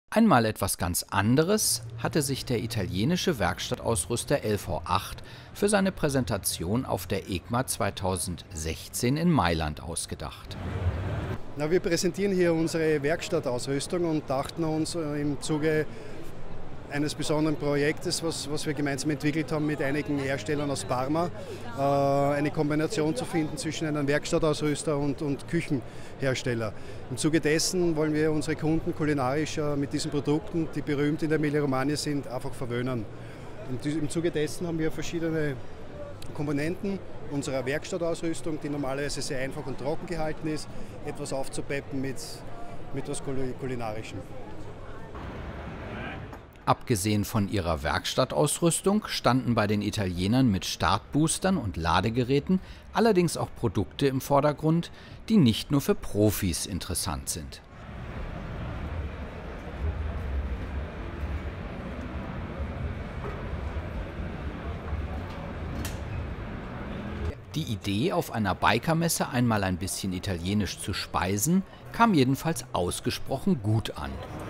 Einmal etwas ganz anderes hatte sich der italienische Werkstattausrüster LV8 für seine Präsentation auf der EICMA 2016 in Mailand ausgedacht. Wir präsentieren hier unsere Werkstattausrüstung und dachten uns im Zuge eines besonderen Projektes, was wir gemeinsam entwickelt haben mit einigen Herstellern aus Parma, eine Kombination zu finden zwischen einem Werkstattausrüster und Küchenhersteller. Im Zuge dessen wollen wir unsere Kunden kulinarisch mit diesen Produkten, die berühmt in der Emilia-Romagna sind, einfach verwöhnen. Und im Zuge dessen haben wir verschiedene Komponenten unserer Werkstattausrüstung, die normalerweise sehr einfach und trocken gehalten ist, etwas aufzupeppen mit etwas Kulinarischem. Abgesehen von ihrer Werkstattausrüstung standen bei den Italienern mit Startboostern und Ladegeräten allerdings auch Produkte im Vordergrund, die nicht nur für Profis interessant sind. Die Idee, auf einer Bikermesse einmal ein bisschen italienisch zu speisen, kam jedenfalls ausgesprochen gut an.